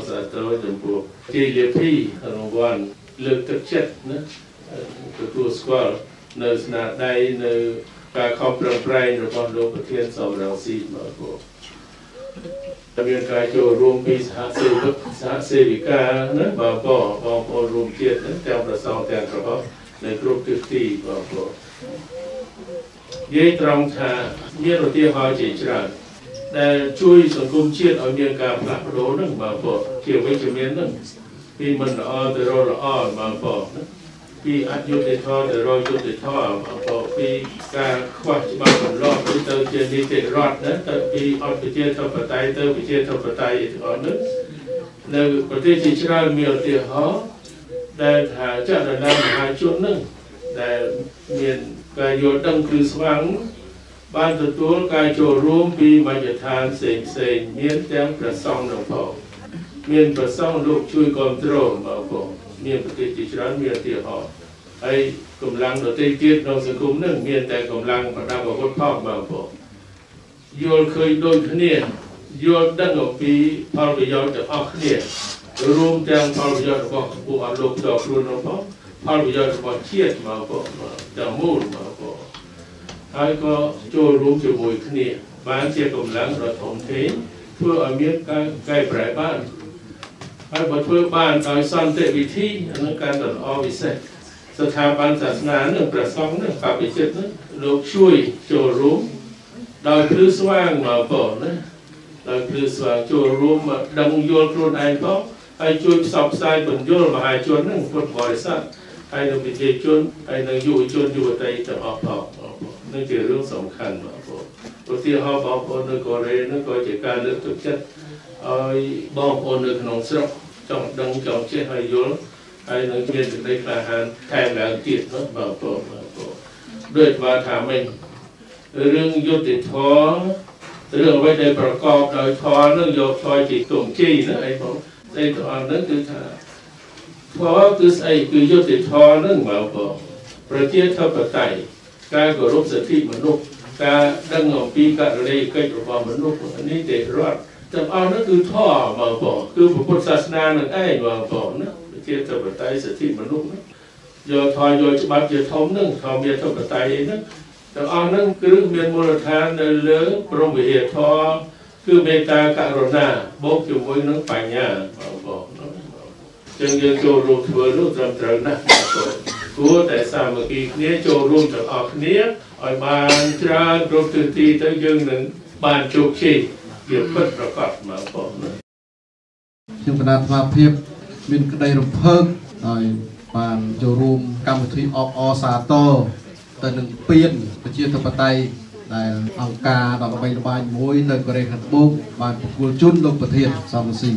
សាទរចំពោះជាលាភីរង្វាន់លើកទឹកចិត្តណាទទួលស្គាល់នៅស្នាដៃនៅការខំប្រឹងប្រែងរបស់លោកប្រធានសំរងស៊ីមកពួកមានការចូលរួមពីសហសេវិកាណាបងប្អូនរួមជាតិទាំងប្រសងទាំងរបស់នៅគ្រប់ទិសទីបងប្អូននិយាយត្រង់ថាមានឧទាហរណ៍ជាច្រើនដែលជួយសង្គមជាតិឲ្យមានការផ្លាស់ប្ដូរហ្នឹងបងប្អូនជាវិជ្ជមានហ្នឹងពីមិនល្អទៅរកល្អបងប្អូនណាពីអយុត្តិធម៌ទៅរកយុត្តិធម៌បងប្អូនពីការខ្វះច្បាប់បន្លប់ទៅជានីតិរដ្ឋណាទៅពីអត់ប្រជាធិបតេយ្យទៅប្រជាធិបតេយ្យទាំងអស់ហ្នឹងនៅប្រទេសជាច្រើនមានឧទាហរណ៍ដែលថាចលនាមហាជនហ្នឹងដែលមានការយល់ដឹងគឺស្វាងបានទទួលការចូលរួមពីមជ្ឈដ្ឋានផ្សេងមានទាំងព្រះសង្ឃនិងផងមានព្រះសង្ឃលោកជួយគ្រប់គ្រងបងប្អូនមានប្រទេសជាច្រើនមានឧទាហរណ៍ហើយកម្លាំងដទៃទៀតក្នុងសង្គមនឹងមានតែកម្លាំងប្រដាប់អាវុធផងបងប្អូនយល់ឃើញដូចគ្នាយល់ដឹងអំពីផលប្រយោជន៍ទាំងអស់គ្នារួមទាំងផលប្រយោជន៍របស់ពួកអលោកដល់ខ្លួននោះផងផលប្រយោជន៍របស់ជាតិបងប្អូនទាំងមូលបងប្អូនហើយក៏ចូលរួមជាមួយគ្នាបានជាកម្លាំងដ៏ធំធេងធ្វើឲ្យមានការកែប្រែបានហើយបើធ្វើបានដោយសន្តិវិធីនឹងការដ៏ល្អពិសេសស្ថាប័នសាសនានឹងព្រះសង្ឃនឹងបព្វជិតនឹងលោកជួយចូលរួមដោយភ្លឺស្វាងមកបងណាដោយភ្លឺស្វាងចូលរួមដឹងយល់ខ្លួនឯងផងហើយជួយផ្សព្វផ្សាយបញ្យលមហាជននឹងពុទ្ធបរិស័ទហើយនឹងប្រជាជនហើយនឹងយុវជនយុវតីទាំងអស់ផងនឹងជារឿងសំខាន់បងប្អូនឧទាហរណ៍បងប្អូននៅកូរ៉េនឹងក៏ជាការលើកទឹកចិត្តឲ្យបងប្អូននៅក្នុងស្រុកចង់ដឹងចង់ចេះហើយយល់ហើយនឹងមានសេចក្តីក្លាហានថែមឡើងទៀតនោះបងប្អូនដូចបានថាមិញរឿងយុត្តិធម៌រឿងអ្វីដែលប្រកបដោយធម៌នឹងយកធម៌ជាទងជ័យណាអីបងស្អីទាំងអស់ហ្នឹងគឺថាធម៌គឺស្អីគឺយុត្តិធម៌ហ្នឹងបងប្អូនប្រជាធិបតេយ្យការគោរពសិទ្ធិមនុស្សការដឹងអំពីករណីកិច្ចរបស់មនុស្សនេះទេរដ្ឋទាំងអស់នោះគឺធម៌បងប្អូនគឺពុទ្ធសាសនានឹងឯងបងប្អូនណាប្រជាធិបតេយ្យសិទ្ធិមនុស្សយកធម៌យកច្បាប់ជាធំនឹងធម្មធិបតេយ្យហ្នឹងទាំងអស់ហ្នឹងគឺមានមូលដ្ឋាននៅលើព្រហ្មវិហារធម៌គឺមេត្តាករុណាបូកជាមួយនឹងបញ្ញាបងប្អូនចឹងយើងចូលរួមធ្វើនោះត្រឹមត្រូវណាស់បងប្អូនគួរតែសាមគ្គីគ្នាចូលរួមទាំងអស់គ្នាឲ្យបានច្រើនគ្រប់ទិសទីទៅយើងនឹងបានជោគជ័យជាពិតប្រាកដមកបងខ្ញុំគណៈស្មារតីមានក្តីរំភើបហើយបានចូលរួមកម្មវិធីអបអរសាទរទៅនឹងពៀនប្រជាធិបតេយ្យដែលអង្គការដ៏ល្បីល្បាញមួយនៅកូរ៉េខាងត្បូងបានប្រគល់ជូនលោកប្រធានសំស៊ី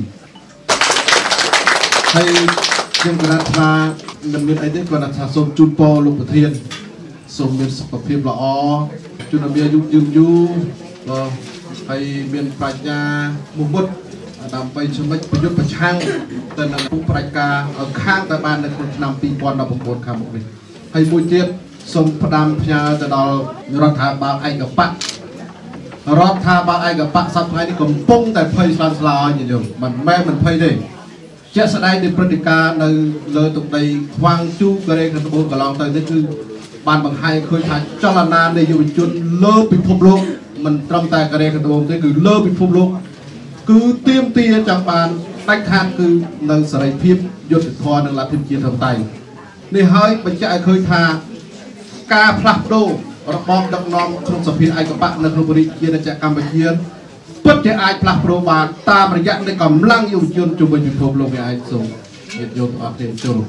ហើយខ្ញុំគណៈថាមិនមានអីទេគាត់ថាសូមជូនពរលោកប្រធានសូមមានសុខភាពល្អជូនឲ្យមានអាយុយឺនយូរបាទហើយមានប្រាជ្ញាមុខមុតដើម្បីជំរុញប្រយុទ្ធប្រឆាំងទៅនឹងពុកប្រាជ្ញាឲ្យខាងទៅបាននៅក្នុងឆ្នាំ2019ខាងមុខនេះហើយមួយទៀតសូមផ្ដាំផ្ញើទៅដល់រដ្ឋាភិបាលឯកបៈរដ្ឋាភិបាលឯកបៈសប្តាហ៍នេះកំពុងតែភ័យស្លន់ស្លោឲ្យញោមមិនមែនភ័យទេជាក់ស្ដែងនៃព្រឹត្តិការណ៍នៅលើទឹកដីខ្វាងជូកូរ៉េខាងត្បូងកន្លងទៅនេះគឺបានបង្ហាញឃើញថាចលនានៃយុវជនលើពិភពលោកមិនត្រឹមតែកូរ៉េខាងត្បូងទេគឺលើពិភពលោកគឺទាមទារចង់បានដាច់ខាតគឺនៅសេរីភាពយុត្តិធម៌និងលទ្ធិប្រជាធិបតេយ្យនេះហើយបញ្ជាក់ឲ្យឃើញថាការផ្លាស់ប្ដូររបបដឹកនាំក្នុងសភាឯកបៈនៅក្នុងរាជាណាចក្រកម្ពុជាពិតជាអាចផ្លាស់ប្ដូរបានតាមរយៈនៃកម្លាំងយុវជនជំនាញពិភពលោកនេះឯងសូមញាតិញោមអរគុណចូល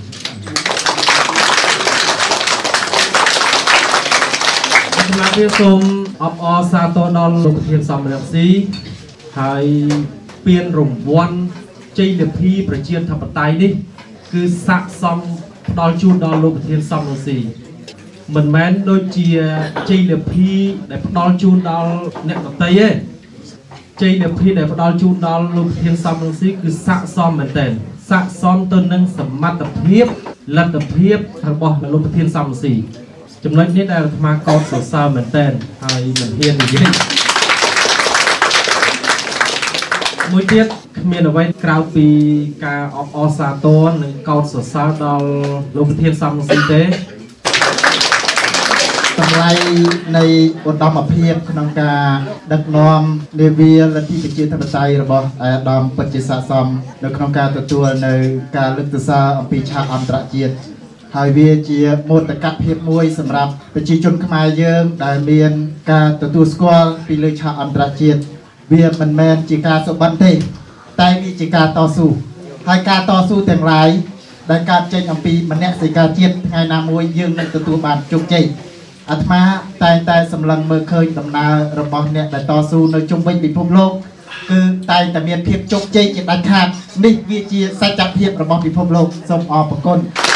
សម្រាប់វាសូមអបអរសាទរដល់លោកប្រធានសំរងស៊ីហើយពានរង្វាន់ជ័យលាភីប្រជាធិបតេយ្យនេះគឺស័ក្តិសមផ្ដល់ជូនដល់លោកប្រធានសំរងស៊ីមិនមែនដូចជាជ័យលាភីដែលផ្ដល់ជូនដល់អ្នកដទៃទេជ័យលាភីដែលផ្ដល់ជូនដល់លោកប្រធានសំរងស៊ីគឺស័ក្តិសមមែនទែនស័ក្តិសមទៅនឹងសមត្ថភាពលទ្ធភាពរបស់លោកប្រធានសំរងស៊ីចំណុចនេះដែលអាត្មាកោតសរសើរមែនទែនហើយមិនហ៊ាននិយាយមួយទៀតគ្មានអ្វីក្រៅពីការអបអរសាទរនិងកោតសរសើរដល់លោកប្រធានសំស៊ីទេតម្លៃនៃឧត្តមភាពក្នុងការដឹកនាំនាវាលទ្ធិប្រជាធិបតេយ្យរបស់អាដាមពិតជាស័ក្តិសមនៅក្នុងការទទួលនៅការលើកទសារអំពីឆាកអន្តរជាតិហើយវាជាមោទកភាពមួយសម្រាប់ប្រជាជនខ្មែរយើងដែលមានការទទួលស្គាល់ពីលើឆាកអន្តរជាតិវាមិនមែនជាការសុបិនទេតែវាជាការតស៊ូហើយការតស៊ូទាំងឡាយដែលកើតចេញអំពីមនសិការជាតិថ្ងៃណាមួយយើងនឹងទទួលបានជោគជ័យអាត្មាតែងតែសម្លឹងមើលឃើញដំណើររបស់អ្នកដែលតស៊ូនៅជុំវិញពិភពលោកគឺតែងតែមានភាពជោគជ័យជាដាច់ខាតនេះវាជាសច្ចភាពរបស់ពិភពលោកសូមអរគុណ